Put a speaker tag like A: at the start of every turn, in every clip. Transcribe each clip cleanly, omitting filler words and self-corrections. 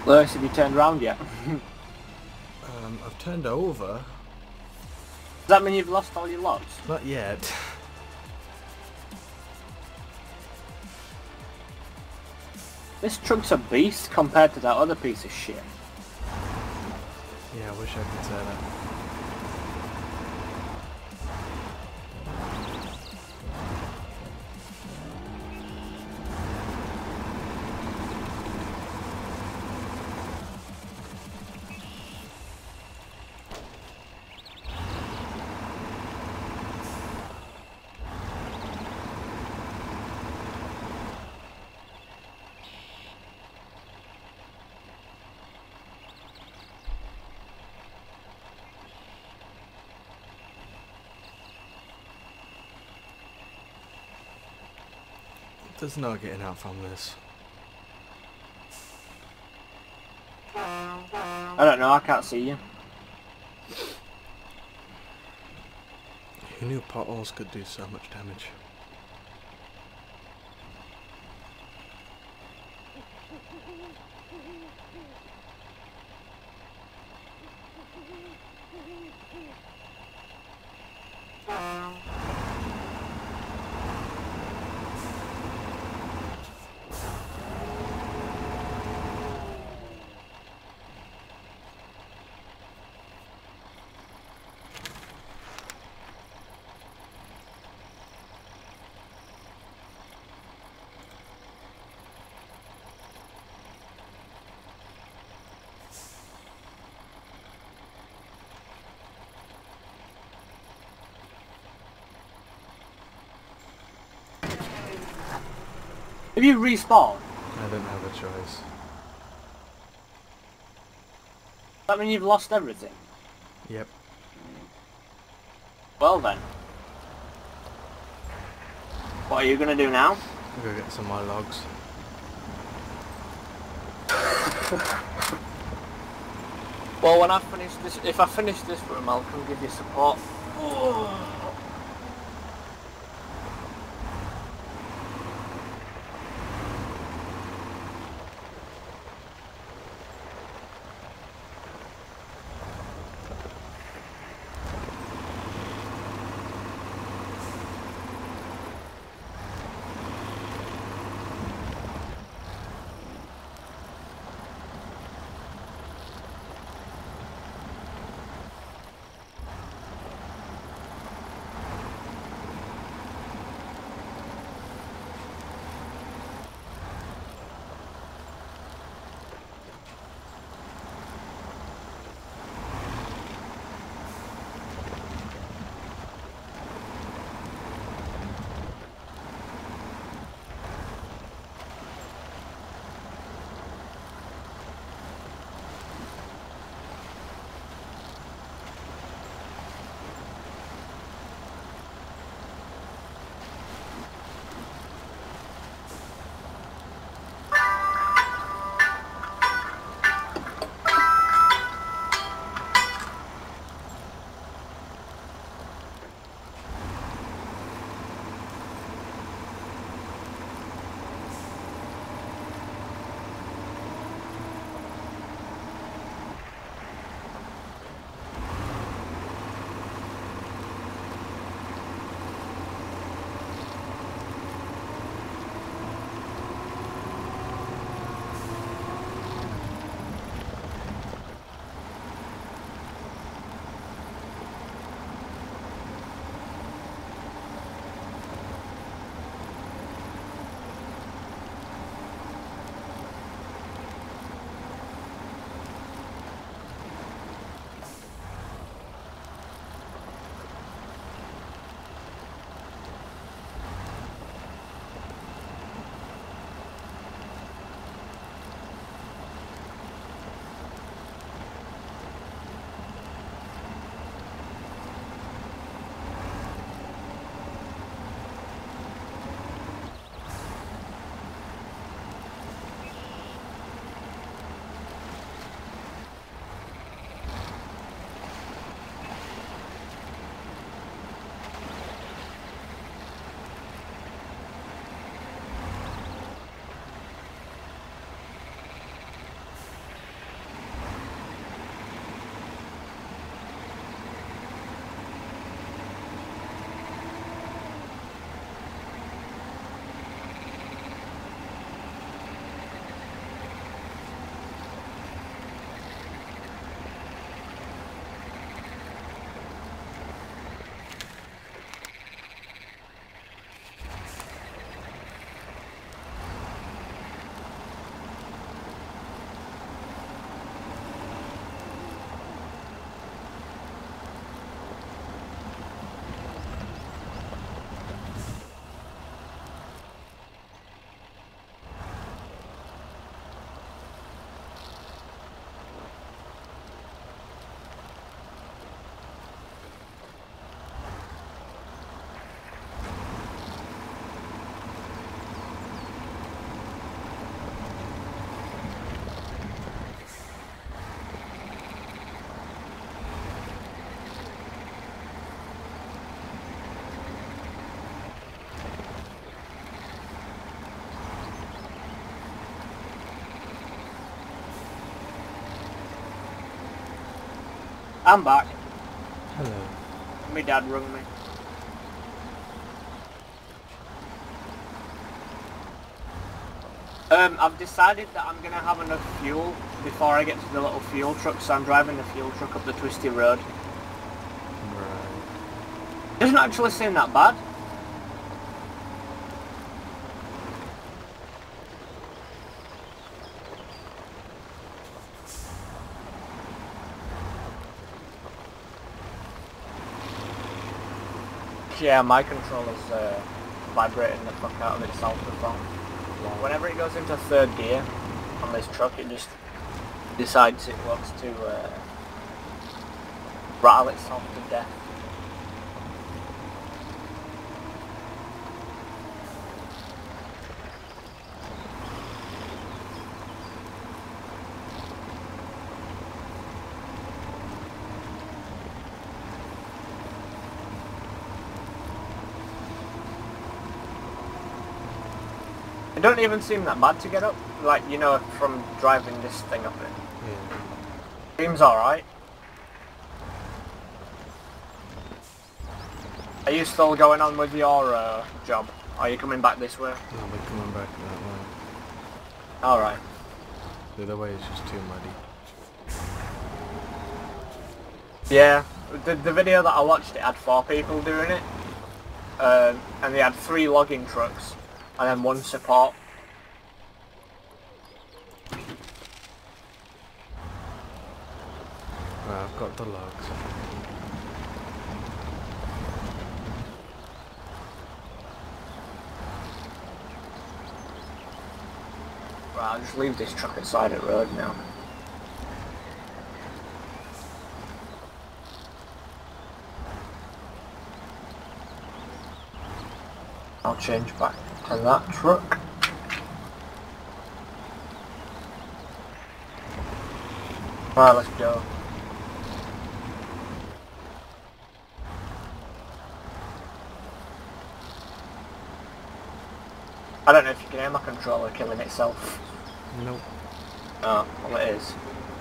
A: Lewis, have you turned around yet?
B: I've turned over.
A: Does that mean you've lost all your logs?
B: Not yet.
A: This truck's a beast compared to that other piece of shit.
B: Yeah, I wish I could say that. There's no getting out from this.
A: I don't know, I can't see you.
B: Who knew potholes could do so much damage?
A: Have you respawned?
B: I didn't have a choice.
A: Does that mean you've lost everything?
B: Yep.
A: Well then. What are you gonna do now?
B: I'm gonna get some more logs.
A: Well, when I finish this, if I finish this room, I'll come give you support. I'm back.
B: Hello.
A: My dad rung me. I've decided that I'm gonna have enough fuel before I get to the little fuel truck, so I'm driving the fuel truck up the twisty road.
B: Right.
A: It doesn't actually seem that bad. Yeah, my controller's vibrating the fuck out of itself before. Whenever it goes into third gear on this truck, it just decides it wants to rattle itself to death. It don't even seem that bad to get up, like, you know, from driving this thing up it.
B: Yeah.
A: Seems alright. Are you still going on with your job? Are you coming back this way?
B: I'll be coming back that way.
A: Alright.
B: The other way is just too muddy.
A: Yeah, the video that I watched, it had 4 people doing it. And they had 3 logging trucks. And then 1 support.
B: Right, I've got the logs.
A: Right, I'll just leave this truck aside the road now. I'll change back to that truck. Right, let's go. I don't know if you can hear my controller killing itself.
B: Nope.
A: Oh, well it is.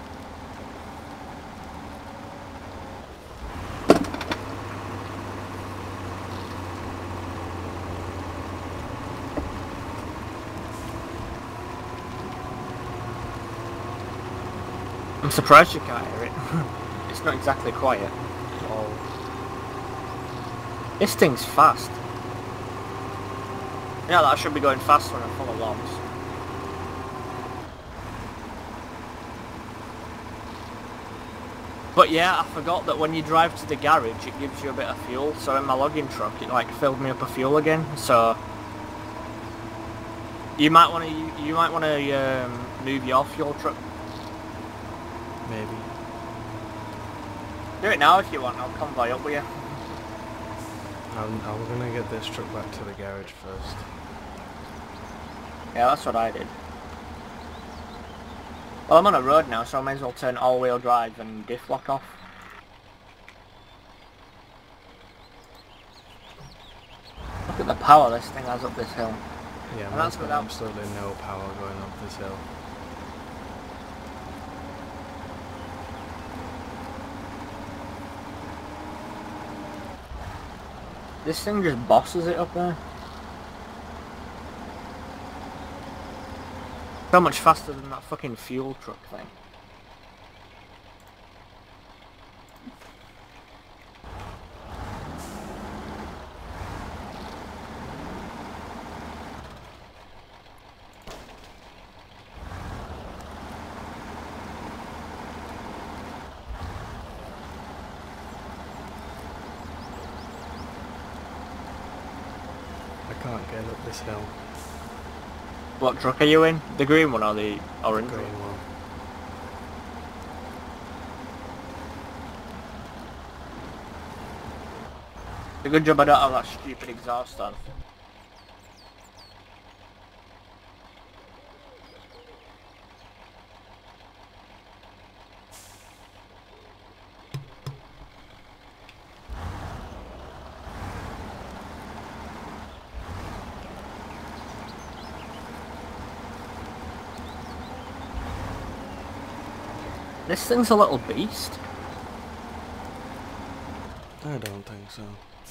A: I'm surprised you can't hear it. It's not exactly quiet.
B: Oh.
A: This thing's fast. Yeah, that should be going fast when I'm full of logs. But yeah, I forgot that when you drive to the garage, it gives you a bit of fuel. So in my logging truck, it like filled me up of fuel again. So you might want to move your fuel truck.
B: Maybe.
A: Do it now if you want. I'll convoy up with you.
B: I'm gonna get this truck back to the garage first.
A: Yeah, that's what I did. Well, I'm on a road now, so I may as well turn all-wheel drive and diff lock off. Look at the power this thing has up this hill.
B: Yeah,
A: And
B: that's
A: that's
B: got
A: without...
B: absolutely no power going up this hill.
A: This thing just bosses it up there. So much faster than that fucking fuel truck thing.
B: I can't get up this hill.
A: What truck are you in? The green one or the orange
B: Green
A: one?
B: one.
A: It's a good job I don't have that stupid exhaust on. This thing's a little beast.
B: I don't think so.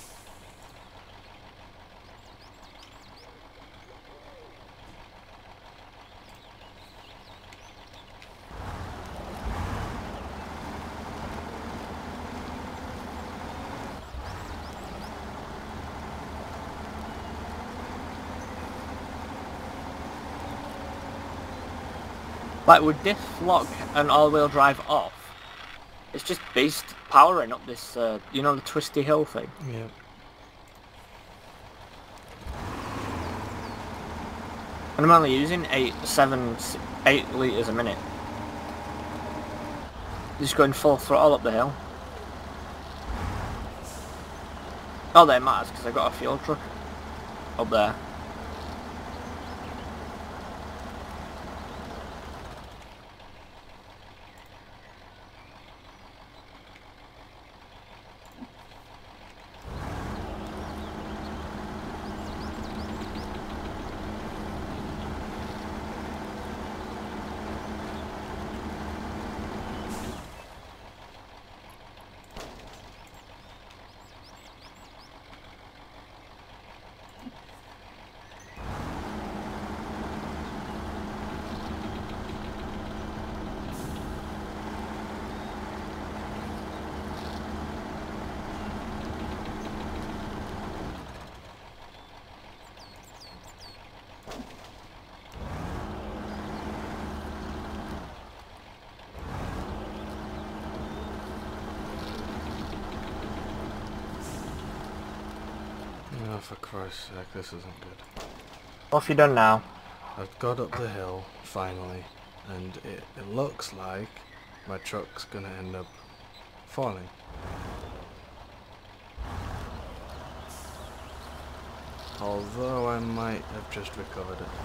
A: Like with diff lock and all-wheel drive off, it's just beast powering up this, you know, the twisty hill thing.
B: Yep.
A: And I'm only using 8 litres a minute. Just going full throttle up the hill. Oh, that matters because I got a fuel truck up there.
B: Oh, for Christ's sake, this isn't good.
A: What have you done now?
B: I've got up the hill, finally, and it looks like my truck's gonna end up falling. Although I might have just recovered it.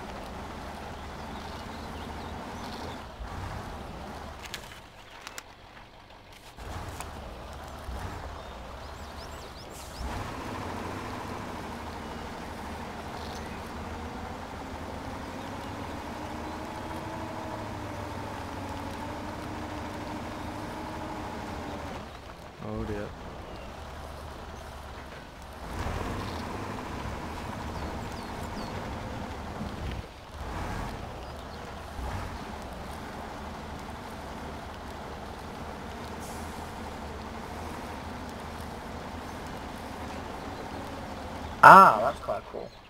B: Oh dear.
A: Ah, that's quite cool.